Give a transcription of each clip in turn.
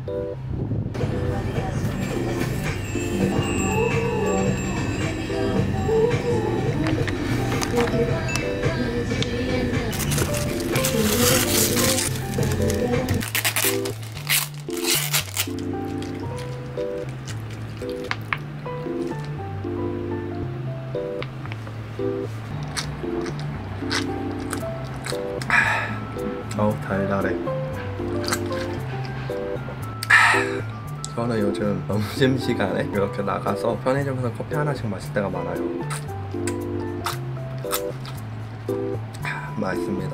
어우 달달해. 저는 요즘 점심시간에 이렇게 나가서 편의점에서 커피 하나씩 마실 때가 많아요. 맛있습니다.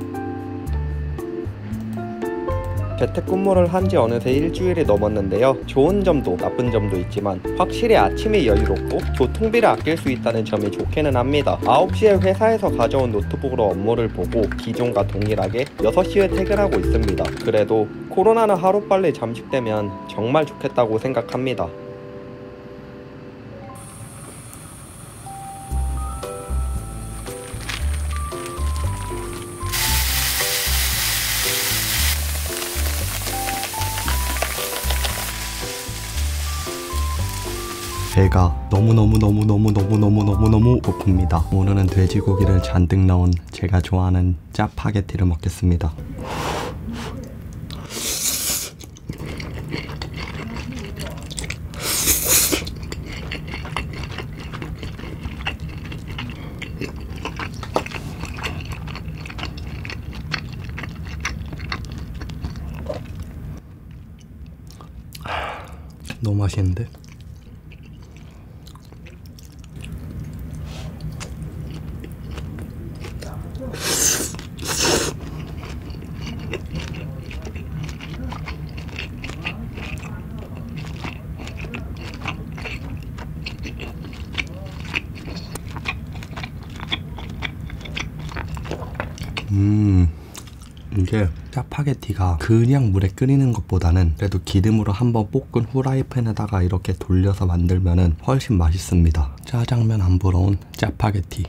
재택근무를 한 지 어느새 일주일이 넘었는데요. 좋은 점도 나쁜 점도 있지만 확실히 아침이 여유롭고 교통비를 아낄 수 있다는 점이 좋기는 합니다. 9시에 회사에서 가져온 노트북으로 업무를 보고 기존과 동일하게 6시에 퇴근하고 있습니다. 그래도 코로나는 하루빨리 잠식되면 정말 좋겠다고 생각합니다. 배가 너무너무 고픕니다. 오늘은 돼지고기를 잔뜩 넣은 제가 좋아하는 짜파게티를 먹겠습니다. 너무 맛있는데? 이게 짜파게티가 그냥 물에 끓이는 것보다는 그래도 기름으로 한번 볶은 후라이팬에다가 이렇게 돌려서 만들면은 훨씬 맛있습니다. 짜장면 안 부러운 짜파게티.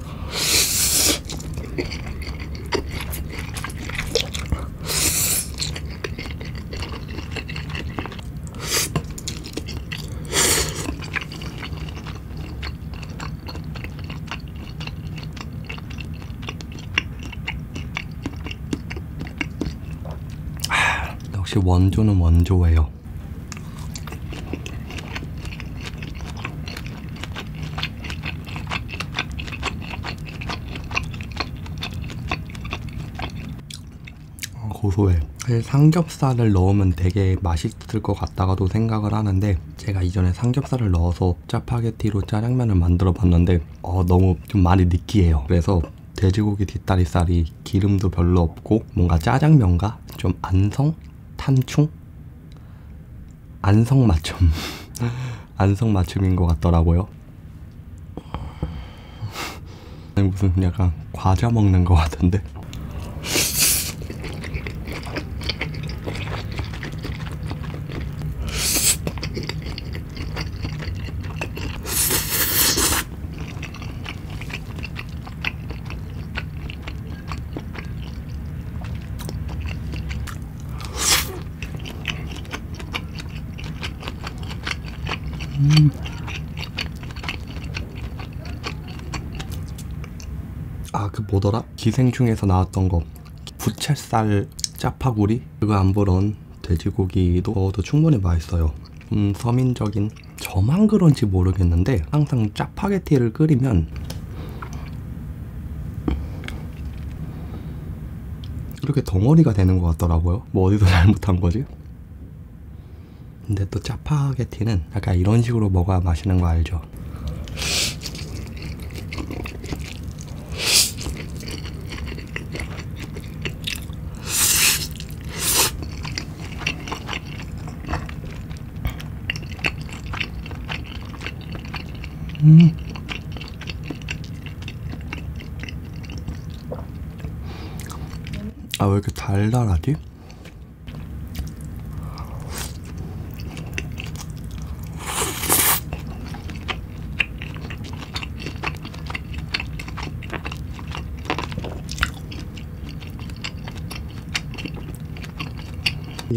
역시 원조는 원조예요. 고소해. 사실 삼겹살을 넣으면 되게 맛있을 것 같다가도 생각을 하는데 제가 이전에 삼겹살을 넣어서 짜파게티로 짜장면을 만들어 봤는데 너무 좀 많이 느끼해요. 그래서 돼지고기 뒷다리살이 기름도 별로 없고 뭔가 짜장면과 좀 탄충? 안성맞춤 안성맞춤인 것 같더라고요. 무슨 약간 과자 먹는 것 같은데. 그 뭐더라? 기생충에서 나왔던 거 부채살 짜파구리? 그거 안 부러운 돼지고기도 먹어도 충분히 맛있어요. 서민적인 저만 그런지 모르겠는데 항상 짜파게티를 끓이면 이렇게 덩어리가 되는 것 같더라고요. 뭐 어디서 잘못한 거지? 근데 또 짜파게티는 약간 이런 식으로 먹어야 맛있는 거 알죠? 왜 이렇게 달달하지?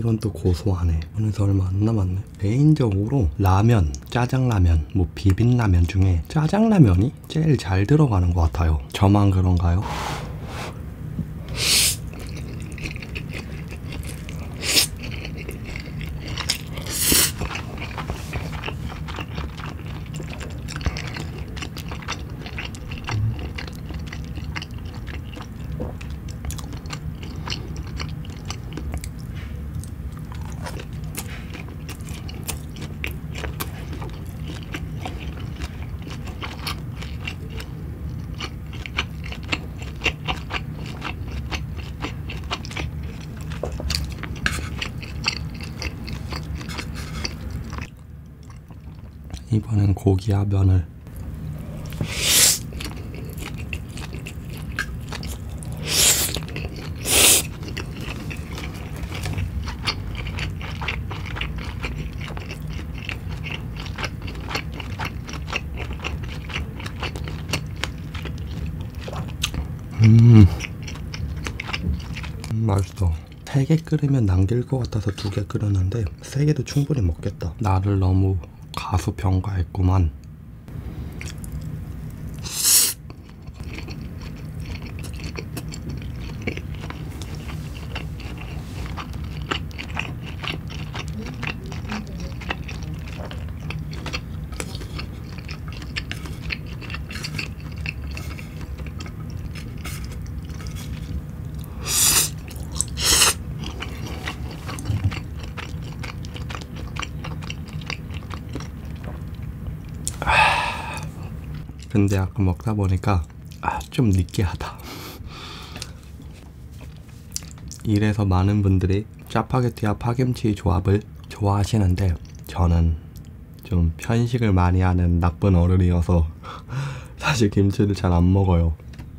이건 또 고소하네. 그래서 얼마 안 남았네. 개인적으로 라면, 짜장라면, 뭐 비빔라면 중에 짜장라면이 제일 잘 들어가는 것 같아요. 저만 그런가요? 이번엔 고기와 면을. 맛있어. 3개 끓이면 남길 것 같아서 2개 끓였는데 3개도 충분히 먹겠다. 나를 너무 가수평가했구만. 근데 아까 먹다 보니까 좀 느끼하다. 이래서 많은 분들이 짜파게티와 파김치 조합을 좋아하시는데 저는 좀 편식을 많이 하는 나쁜 어른이어서 사실 김치를 잘 안 먹어요.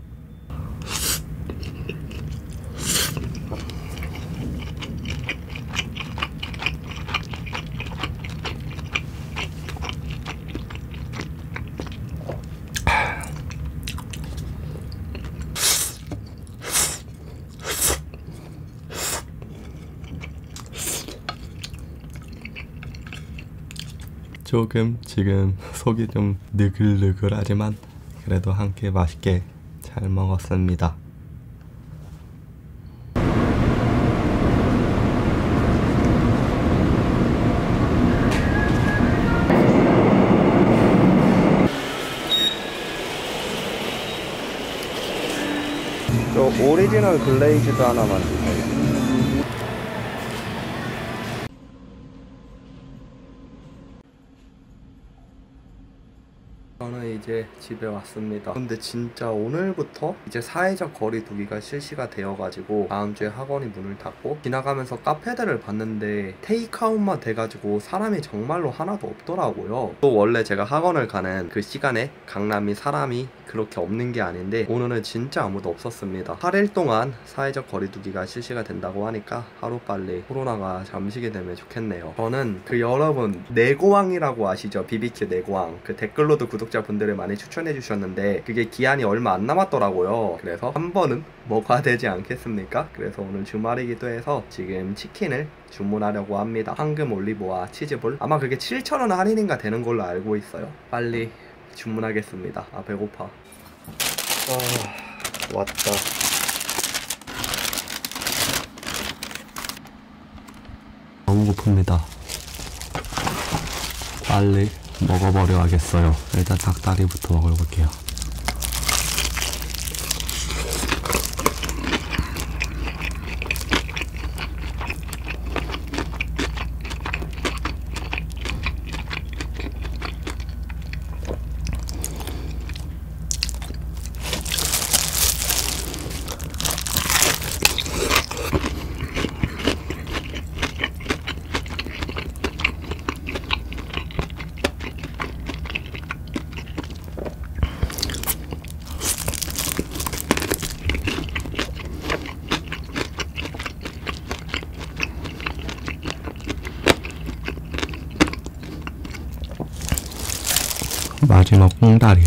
조금 지금 속이 좀 느글느글하지만 그래도 함께 맛있게 잘 먹었습니다. 저 오리지널 글레이즈도 하나만 주세요. 저는 이제 집에 왔습니다. 근데 진짜 오늘부터 이제 사회적 거리 두기가 실시가 되어가지고 다음 주에 학원이 문을 닫고 지나가면서 카페들을 봤는데 테이크아웃만 돼가지고 사람이 정말로 하나도 없더라고요. 또 원래 제가 학원을 가는 그 시간에 강남이 사람이 그렇게 없는 게 아닌데 오늘은 진짜 아무도 없었습니다. 8일 동안 사회적 거리 두기가 실시가 된다고 하니까 하루빨리 코로나가 잠시게 되면 좋겠네요. 저는 그 여러분 내고왕이라고 아시죠? BBQ 내고왕. 그 댓글로도 구독자분들을 많이 추천해 주셨는데 그게 기한이 얼마 안 남았더라고요. 그래서 한 번은 먹어야 되지 않겠습니까? 그래서 오늘 주말이기도 해서 지금 치킨을 주문하려고 합니다. 황금 올리브와 치즈볼. 아마 그게 7,000원 할인인가 되는 걸로 알고 있어요. 빨리 주문하겠습니다. 배고파. 왔다. 너무 고픕니다. 빨리 먹어버려 야겠어요. 일단 닭다리부터 먹어볼게요. 마지막 꽁다리.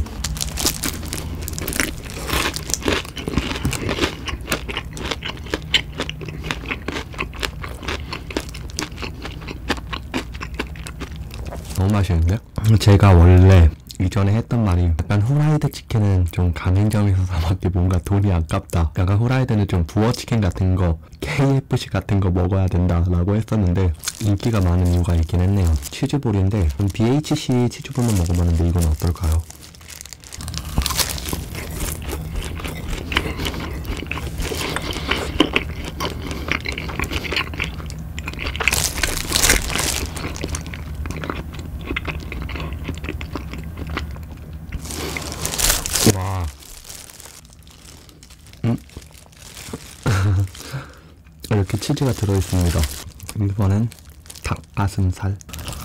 너무 맛있는데? 제가 원래 이전에 했던 말이 약간 후라이드 치킨은 좀 가맹점에서 사 먹기 뭔가 돈이 아깝다. 약간 후라이드는 좀 부어 치킨 같은 거, KFC 같은 거 먹어야 된다라고 했었는데 인기가 많은 이유가 있긴 했네요. 치즈볼인데 BHC 치즈볼만 먹어봤는데 이건 어떨까요? 와. 이렇게 치즈가 들어있습니다. 이번엔 닭가슴살.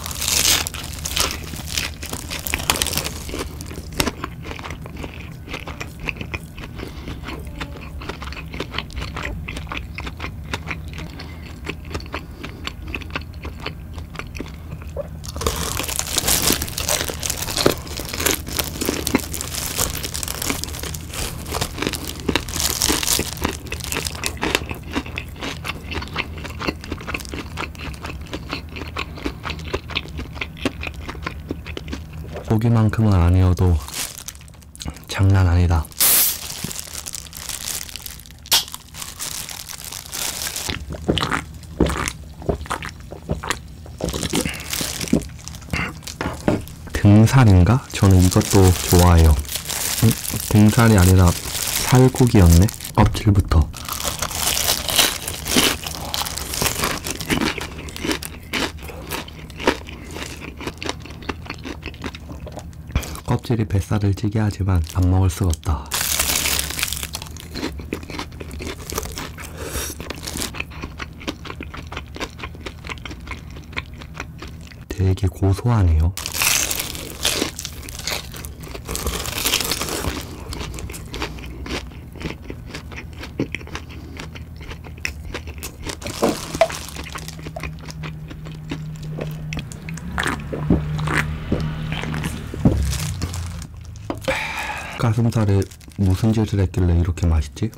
고기만큼은 아니어도 장난 아니다. 등살인가? 저는 이것도 좋아해요. 등살이 아니라 살코기였네? 껍질부터. 껍질이 뱃살을 찌게 하지만 안 먹을 수가 없다. 되게 고소하네요. 가슴살에 무슨 짓을 했길래 이렇게 맛있지?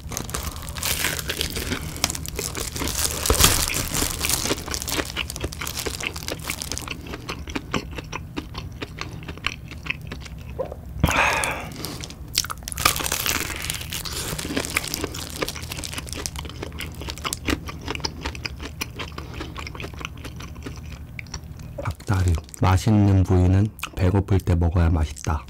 닭다리. 맛있는 부위는 배고플 때 먹어야 맛있다.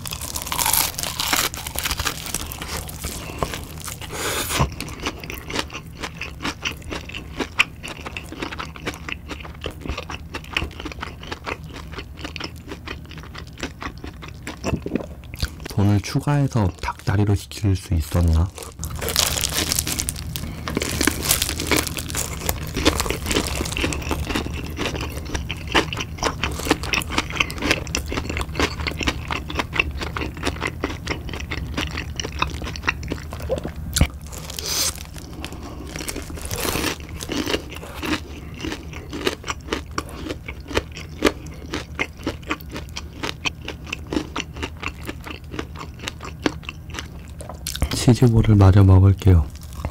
돈을 추가해서 닭다리로 시킬 수 있었나? 치즈볼을 마저 먹을게요.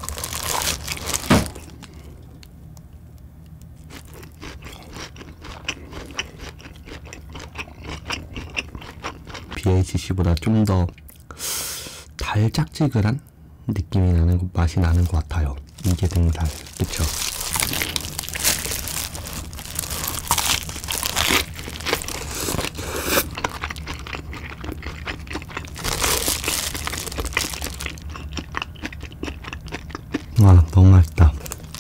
BHC보다 좀 더 달짝지근한 느낌이 나는, 맛이 나는 것 같아요. 이게 등살, 그쵸? 와, 너무 맛있다.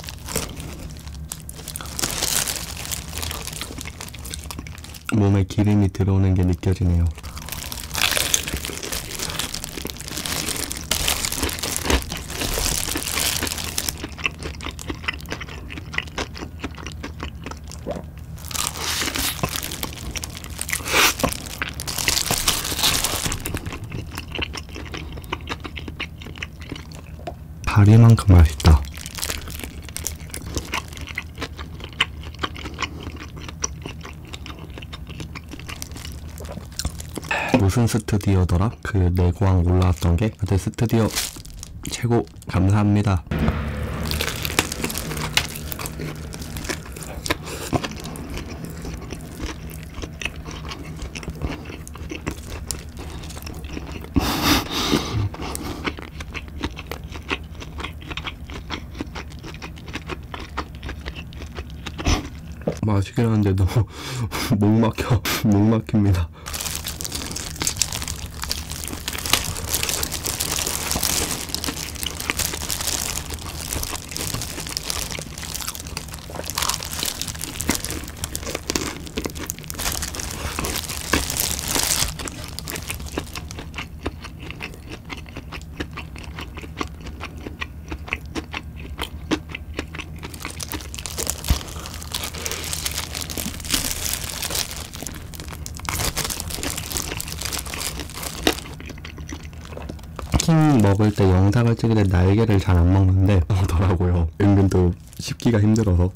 몸에 기름이 들어오는 게 느껴지네요. 다리만큼 맛있다. 무슨 스튜디오더라? 그 내고왕 올라왔던 게? 근데 스튜디오 최고 감사합니다. 맛있긴 한데 너무 목 막힙니다. 치킨 먹을 때 영상을 찍을 때 날개를 잘 안 먹는데 먹더라고요. 은근 또 씹기가 힘들어서.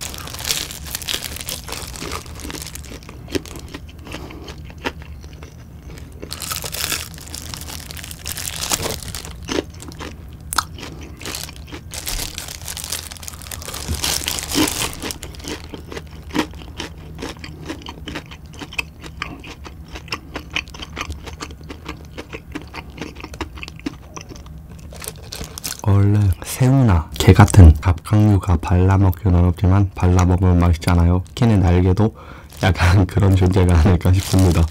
원래 새우나 게 같은 갑각류가 발라먹기는 어렵지만 발라먹으면 맛있잖아요. 치킨의 날개도 약간 그런 존재가 아닐까 싶습니다.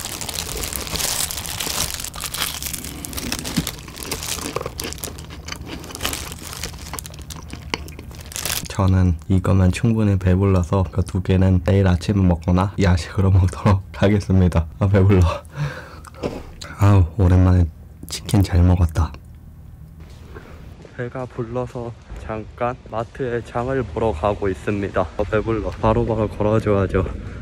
저는 이거면 충분히 배불러서 그 두 개는 내일 아침에 먹거나 야식으로 먹도록 하겠습니다. 배불러. 아우, 오랜만에 치킨 잘 먹었다. 배가 불러서 잠깐 마트에 장을 보러 가고 있습니다. 배불러. 바로바로 걸어줘야죠.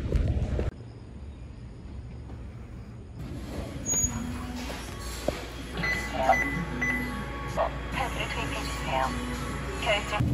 카드를 투입해주세요. 결정.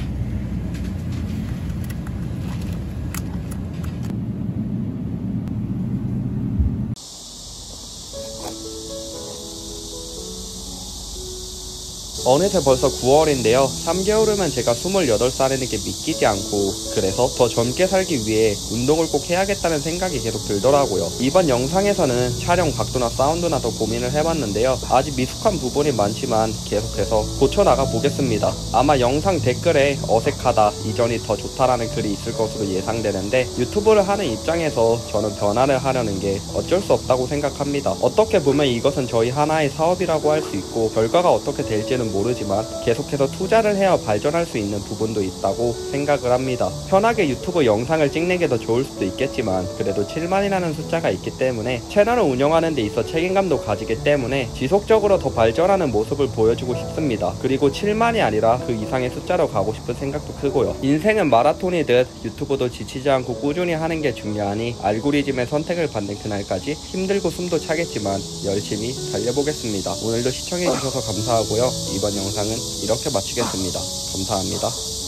어느새 벌써 9월인데요. 3개월 후면 제가 28살이라는 게 믿기지 않고, 그래서 더 젊게 살기 위해 운동을 꼭 해야겠다는 생각이 계속 들더라고요. 이번 영상에서는 촬영 각도나 사운드나 더 고민을 해봤는데요. 아직 미숙한 부분이 많지만 계속해서 고쳐나가 보겠습니다. 아마 영상 댓글에 어색하다, 이전이 더 좋다라는 글이 있을 것으로 예상되는데, 유튜브를 하는 입장에서 저는 변화를 하려는 게 어쩔 수 없다고 생각합니다. 어떻게 보면 이것은 저희 하나의 사업이라고 할 수 있고, 결과가 어떻게 될지는 모르지만 계속해서 투자를 해야 발전할 수 있는 부분도 있다고 생각을 합니다. 편하게 유튜브 영상을 찍는 게 더 좋을 수도 있겠지만, 그래도 7만이라는 숫자가 있기 때문에 채널을 운영하는 데 있어 책임감도 가지기 때문에 지속적으로 더 발전하는 모습을 보여주고 싶습니다. 그리고 7만이 아니라 그 이상의 숫자로 가고 싶은 생각도 크고요. 인생은 마라톤이듯 유튜브도 지치지 않고 꾸준히 하는 게 중요하니, 알고리즘의 선택을 받는 그날까지 힘들고 숨도 차겠지만 열심히 달려보겠습니다. 오늘도 시청해주셔서 감사하고요. 이번 영상은 이렇게 마치겠습니다. 감사합니다.